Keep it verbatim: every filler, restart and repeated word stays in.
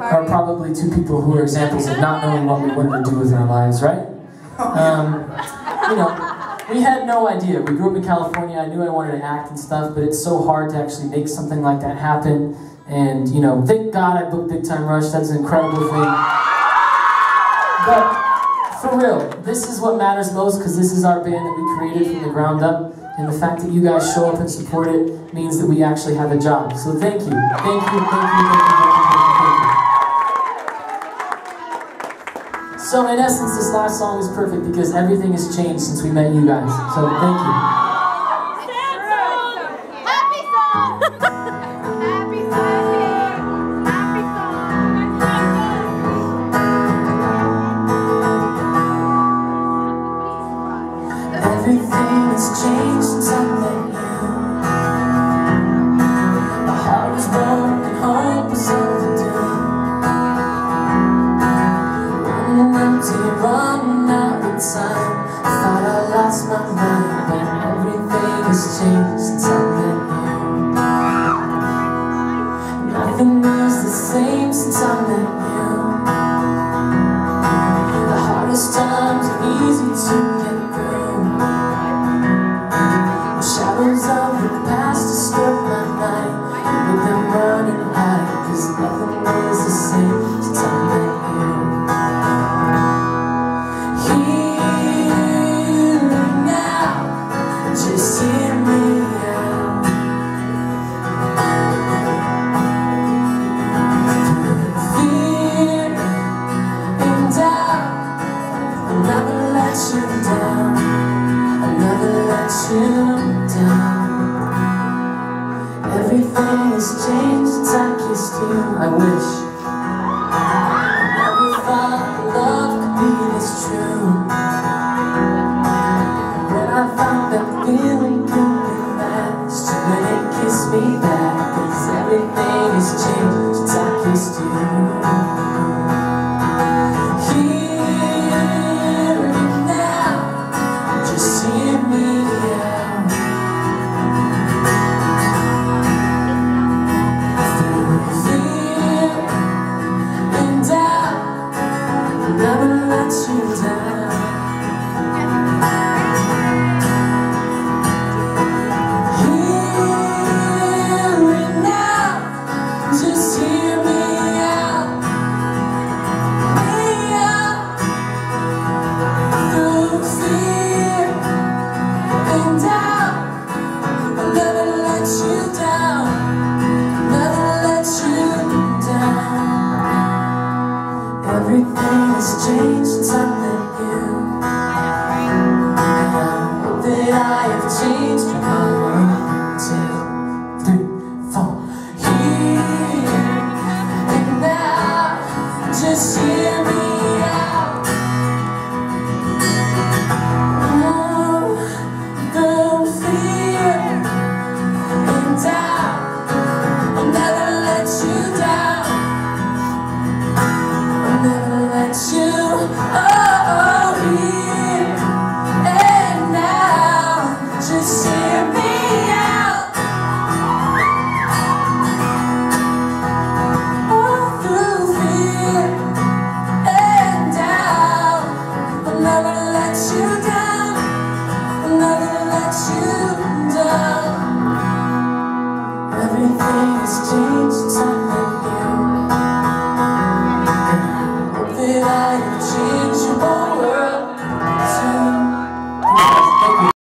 are probably two people who are examples of not knowing what we wanted to do with our lives, right? Um, you know, we had no idea. We grew up in California. I knew I wanted to act and stuff, but it's so hard to actually make something like that happen. And, you know, thank God I booked Big Time Rush. That's an incredible thing. But for real, this is what matters most, because this is our band that we created from the ground up. And the fact that you guys show up and support it means that we actually have a job. So thank you. Thank you, thank you, thank you, thank you, thank you. So in essence, this last song is perfect because everything has changed since we met you guys. So thank you. Happy song! Happy song! Happy song! Everything has changed since I met you. My heart was broken, hope was overdue. Running empty, running out of time. I thought I lost my mind, but everything has changed since I met you. Nothing is the same since I met you. The hardest times are easy to get through. The shadows of the past disturb my night, with them running high, 'cause nothing